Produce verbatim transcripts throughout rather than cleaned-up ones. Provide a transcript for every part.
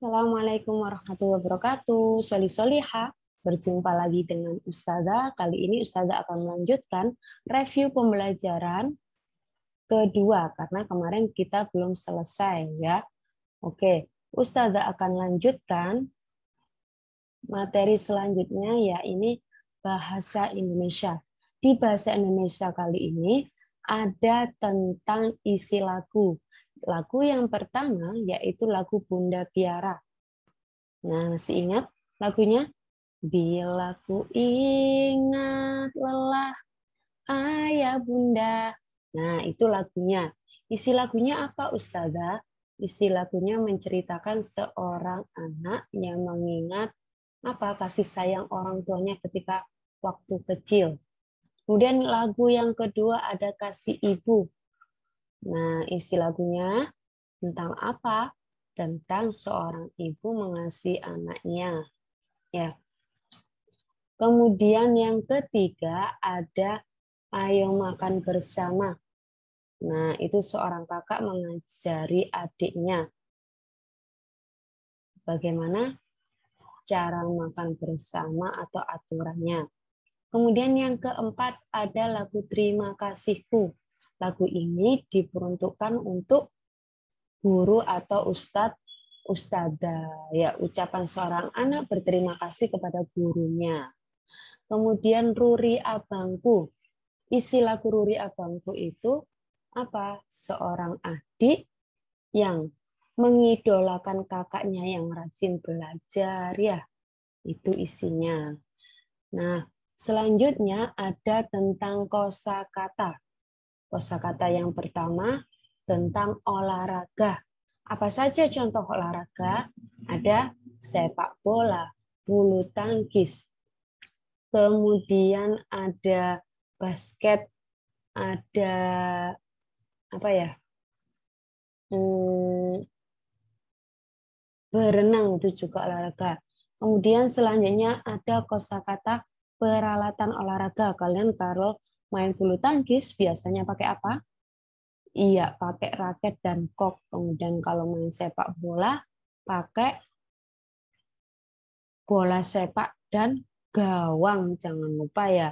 Assalamualaikum warahmatullahi wabarakatuh. Soli Soliha, berjumpa lagi dengan Ustazah. Kali ini Ustazah akan melanjutkan review pembelajaran kedua karena kemarin kita belum selesai ya. Oke, Ustazah akan lanjutkan materi selanjutnya ya ini bahasa Indonesia. Di bahasa Indonesia kali ini ada tentang isi lagu. Lagu yang pertama yaitu lagu Bunda Piara. Nah, masih ingat lagunya? Bila ku ingat lelah ayah bunda. Nah, itu lagunya. Isi lagunya apa, Ustazah? Isi lagunya menceritakan seorang anak yang mengingat apa kasih sayang orang tuanya ketika waktu kecil. Kemudian lagu yang kedua ada Kasih Ibu. Nah, isi lagunya tentang apa? Tentang seorang ibu mengasihi anaknya. Ya. Kemudian yang ketiga ada Ayo Makan Bersama. Nah, itu seorang kakak mengajari adiknya bagaimana cara makan bersama atau aturannya. Kemudian yang keempat ada lagu Terima Kasihku. Lagu ini diperuntukkan untuk guru atau ustadz, ustadzah. Ya, ucapan seorang anak berterima kasih kepada gurunya. Kemudian Ruri Abangku. Isi lagu Ruri Abangku itu apa? Seorang adik yang mengidolakan kakaknya yang rajin belajar ya. Itu isinya. Nah, selanjutnya ada tentang kosakata. Kosakata yang pertama tentang olahraga. Apa saja contoh olahraga? Ada sepak bola, bulu tangkis, kemudian ada basket, ada apa ya? Hmm, berenang itu juga olahraga. Kemudian selanjutnya ada kosakata peralatan olahraga. Kalian kalau main bulu tangkis biasanya pakai apa? Iya, pakai raket dan kok. Kemudian kalau main sepak bola pakai bola sepak dan gawang, jangan lupa ya.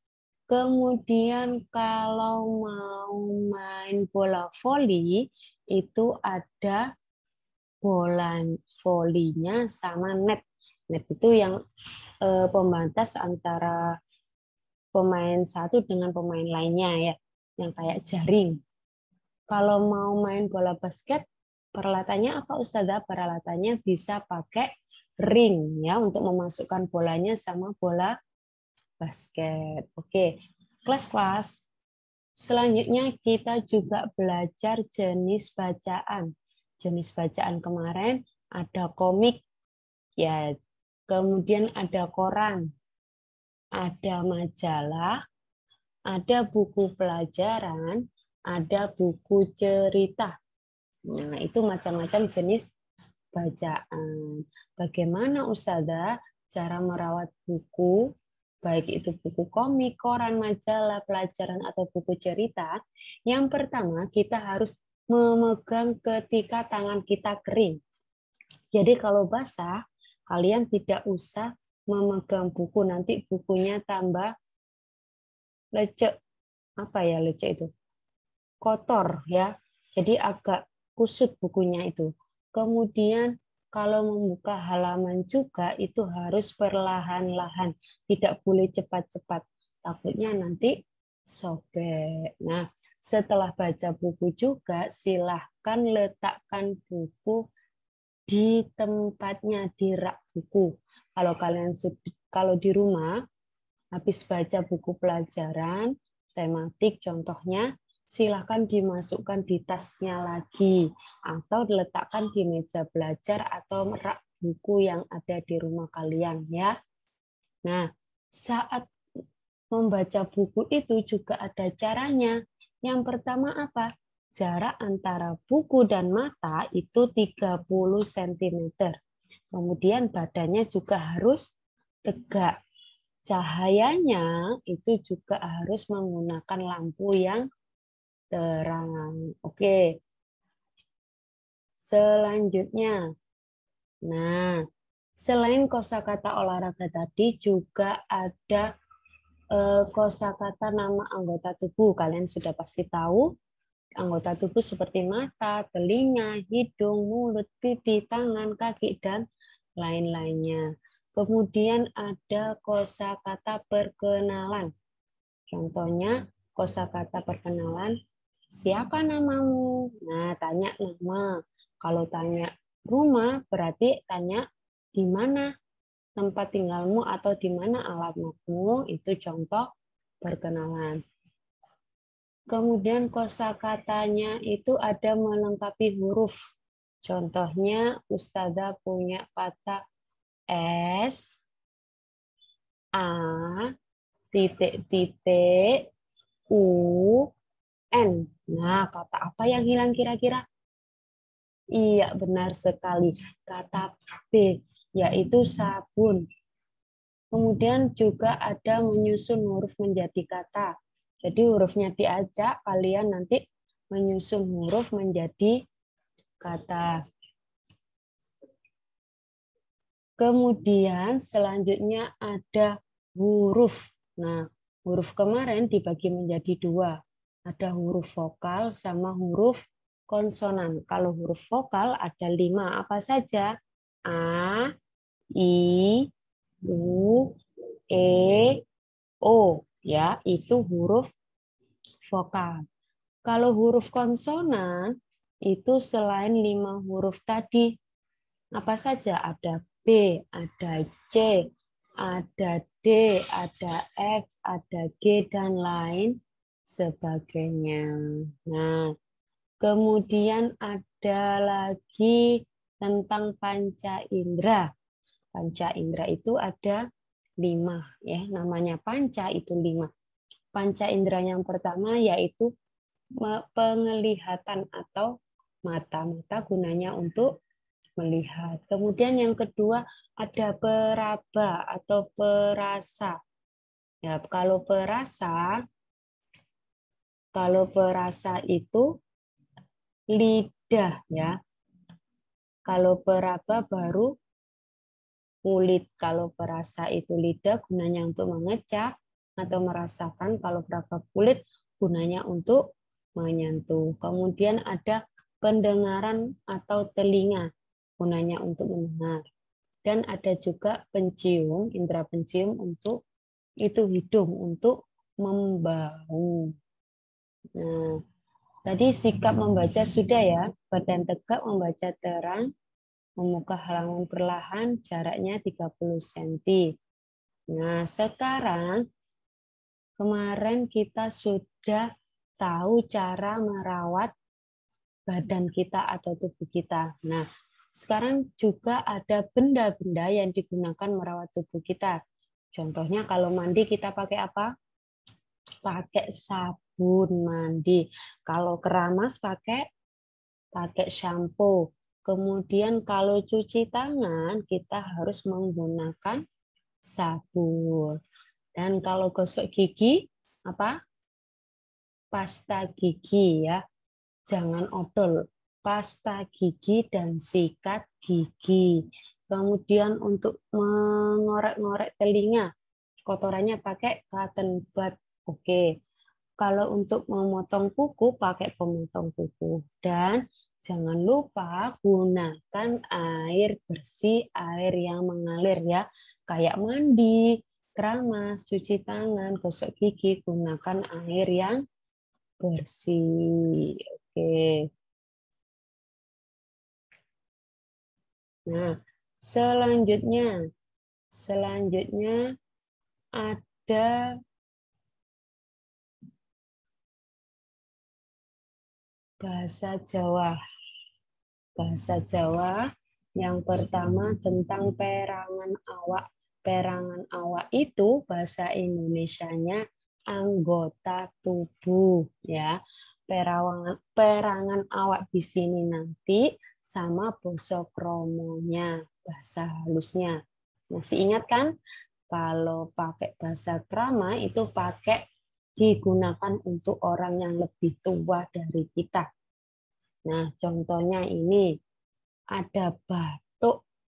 Kemudian kalau mau main bola voli itu ada bola volinya sama net. Net itu yang eh, pembatas antara pemain satu dengan pemain lainnya ya, yang kayak jaring. Kalau mau main bola basket, peralatannya apa Ustazah? Peralatannya bisa pakai ring ya untuk memasukkan bolanya sama bola basket. Oke, kelas-kelas. Selanjutnya kita juga belajar jenis bacaan. Jenis bacaan kemarin ada komik, ya. Kemudian ada koran, ada majalah, ada buku pelajaran, ada buku cerita. Nah, itu macam-macam jenis bacaan. Bagaimana Ustazah cara merawat buku, baik itu buku komik, koran, majalah, pelajaran, atau buku cerita? Yang pertama, kita harus memegang ketika tangan kita kering. Jadi kalau basah, kalian tidak usah memegang buku, nanti bukunya tambah lecek. Apa ya lecek itu? Kotor ya. Jadi agak kusut bukunya itu. Kemudian kalau membuka halaman juga itu harus perlahan-lahan, tidak boleh cepat-cepat. Takutnya nanti sobek. Nah, setelah baca buku juga silahkan letakkan buku di tempatnya di rak buku. Kalau kalian kalau di rumah habis baca buku pelajaran tematik contohnya, silakan dimasukkan di tasnya lagi atau diletakkan di meja belajar atau rak buku yang ada di rumah kalian ya. Nah, saat membaca buku itu juga ada caranya. Yang pertama apa? Jarak antara buku dan mata itu tiga puluh sentimeter. Kemudian badannya juga harus tegak. Cahayanya itu juga harus menggunakan lampu yang terang. Oke. Selanjutnya, Nah, selain kosakata olahraga tadi juga ada eh, kosakata nama anggota tubuh. Kalian sudah pasti tahu anggota tubuh seperti mata, telinga, hidung, mulut, pipi, tangan, kaki, dan lain-lainnya. Kemudian ada kosakata perkenalan. Contohnya kosakata perkenalan, siapa namamu? Nah, tanya nama. Kalau tanya rumah, berarti tanya di mana tempat tinggalmu atau di mana alamatmu. Itu contoh perkenalan. Kemudian kosakatanya itu ada melengkapi huruf. Contohnya Ustazah punya kata S, A, titik-titik, U, N. Nah, kata apa yang hilang kira-kira? Iya, benar sekali. Kata B, yaitu sabun. Kemudian juga ada menyusun huruf menjadi kata. Jadi hurufnya diajak, kalian nanti menyusun huruf menjadi kata. Kemudian selanjutnya ada huruf. Nah, huruf kemarin dibagi menjadi dua. Ada huruf vokal sama huruf konsonan. Kalau huruf vokal ada lima. Apa saja? A, I, U, E, O. Ya, itu huruf vokal. Kalau huruf konsonan, itu selain lima huruf tadi, apa saja? Ada B, ada C, ada D, ada F, ada G, dan lain sebagainya. Nah, kemudian ada lagi tentang panca indera. Panca indera itu ada lima, ya. Namanya panca itu lima. Panca indera yang pertama yaitu penglihatan atau mata. Mata gunanya untuk melihat. Kemudian yang kedua ada peraba atau perasa. Ya, kalau perasa, kalau perasa itu lidah, ya. Kalau peraba baru kulit. Kalau perasa itu lidah gunanya untuk mengecap atau merasakan. Kalau peraba kulit gunanya untuk menyentuh. Kemudian ada pendengaran atau telinga gunanya untuk mendengar. Dan ada juga pencium, indera pencium untuk itu hidung untuk membau. Nah, tadi sikap membaca sudah ya, badan tegak, membaca terang, membuka halaman perlahan, jaraknya tiga puluh sentimeter. Nah, sekarang kemarin kita sudah tahu cara merawat badan kita atau tubuh kita. Nah, sekarang juga ada benda-benda yang digunakan merawat tubuh kita. Contohnya kalau mandi kita pakai apa? Pakai sabun mandi. Kalau keramas pakai pakai shampoo. Kemudian kalau cuci tangan kita harus menggunakan sabun. Dan kalau gosok gigi apa? Pasta gigi ya. Jangan odol, pasta gigi dan sikat gigi. Kemudian untuk mengorek-ngorek telinga, kotorannya pakai cotton bud. Oke. Kalau untuk memotong kuku, pakai pemotong kuku. Dan jangan lupa gunakan air bersih, air yang mengalir ya. Kayak mandi, keramas, cuci tangan, gosok gigi, gunakan air yang bersih. Oke. Nah, selanjutnya, selanjutnya ada bahasa Jawa. Bahasa Jawa yang pertama tentang perangan awak. Perangan awak itu bahasa Indonesianya anggota tubuh ya. Perangan perangan awak di sini nanti sama basa kromonya, bahasa halusnya. Masih ingat kan? Kalau pakai bahasa krama itu pakai digunakan untuk orang yang lebih tua dari kita. Nah, contohnya ini ada batuk.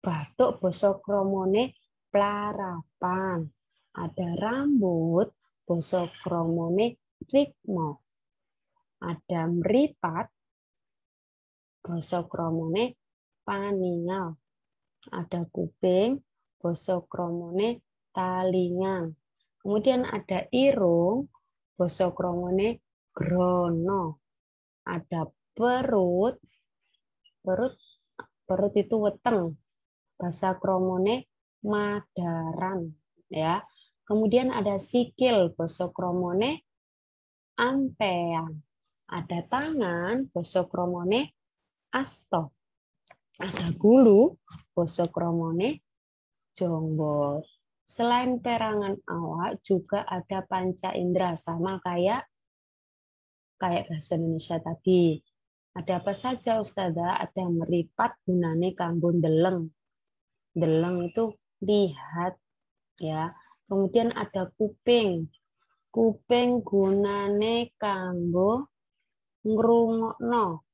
bathuk basa kramane plarapan. Ada rambut basa kramane rikma. Ada mripat basa kramane paningal. Ada kuping basa kramane talingan. Kemudian ada irung basa kramane grana. Ada perut, perut perut itu weteng. Basa kramane madaran, ya. Kemudian ada sikil basa kramane ampean. Ada tangan basa kramane asta. Ada gulu basa kramane jonggol. Selain perangan awak juga ada panca indera, sama kayak kayak bahasa Indonesia tadi. Ada apa saja Ustazah? Ada meripat gunane kanggo ndeleng. Ndeleng itu lihat, ya. Kemudian ada kuping. Kuping gunane kanggo ngrungokno.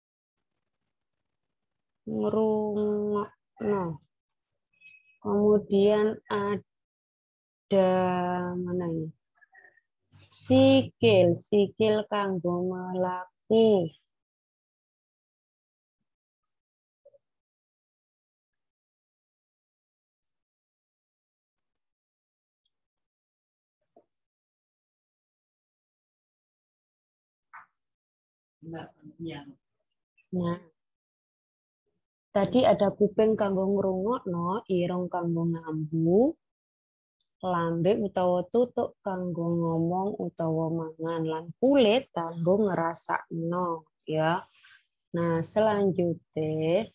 Ngrungokno. Kemudian ada mana ini? Sikil, sikil kanggo mlaku. Nah, tadi ada kuping kanggo ngrungokno, irung kanggo ngambu, lambe utawa tutuk kanggo ngomong utawa mangan, lan kulit kanggo ngrasakno, ya. Nah, selanjutnya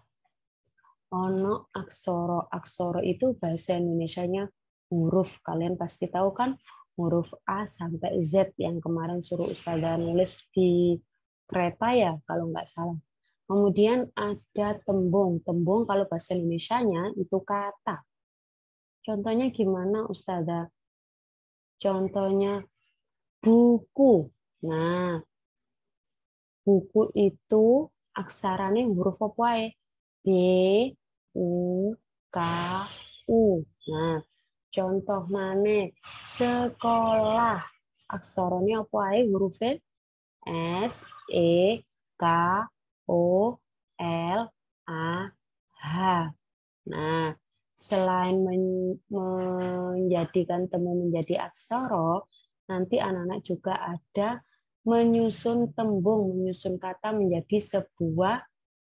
ono aksara. Aksara itu bahasa Indonesianya huruf. Kalian pasti tahu kan huruf A sampai Z yang kemarin suruh Ustazah nulis di kereta ya kalau nggak salah. Kemudian ada tembung. Tembung kalau bahasa Indonesianya itu kata. Contohnya gimana Ustazah? Contohnya buku. Nah, buku itu aksaranya huruf apa ya? B, U, K, U. Nah, contoh mana? Sekolah. Aksaranya apa ya hurufnya? S, E, K, O, L, A, H. Nah, selain men menjadikan temu menjadi aksara, nanti anak-anak juga ada menyusun tembung, menyusun kata menjadi sebuah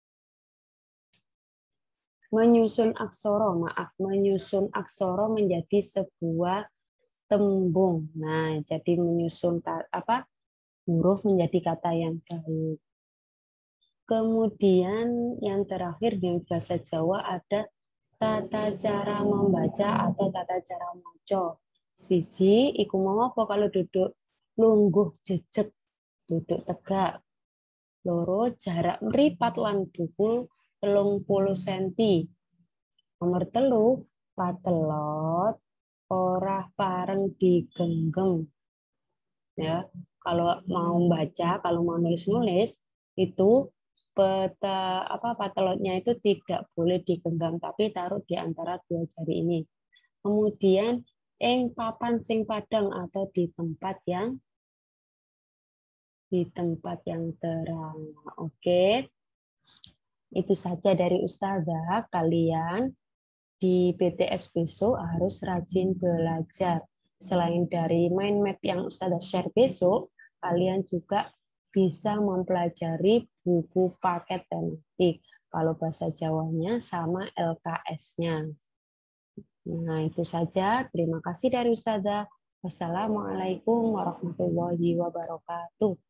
menyusun aksara, maaf, menyusun aksara menjadi sebuah tembung. Nah, jadi menyusun apa? Huruf menjadi kata yang baik. Kemudian yang terakhir di bahasa Jawa ada tata cara membaca atau tata cara maca. Siji, iku mau apa kalau duduk lungguh jejeg, duduk tegak. Loro, jarak mripat lan buku telung puluh sentimeter. Nomor telu, patelot ora pareng digenggam. Ya, kalau mau baca, kalau mau nulis-nulis itu peta apa patelotnya itu tidak boleh digenggam tapi taruh di antara dua jari ini. Kemudian ing papan sing padang atau di tempat yang di tempat yang terang. Oke. Itu saja dari Ustazah. Kalian di B T S besok harus rajin belajar. Selain dari mind map yang Ustazah share besok, kalian juga bisa mempelajari buku paket tematik. Kalau bahasa Jawanya sama L K S-nya. Nah, itu saja. Terima kasih dari Ustazah. Wassalamualaikum warahmatullahi wabarakatuh.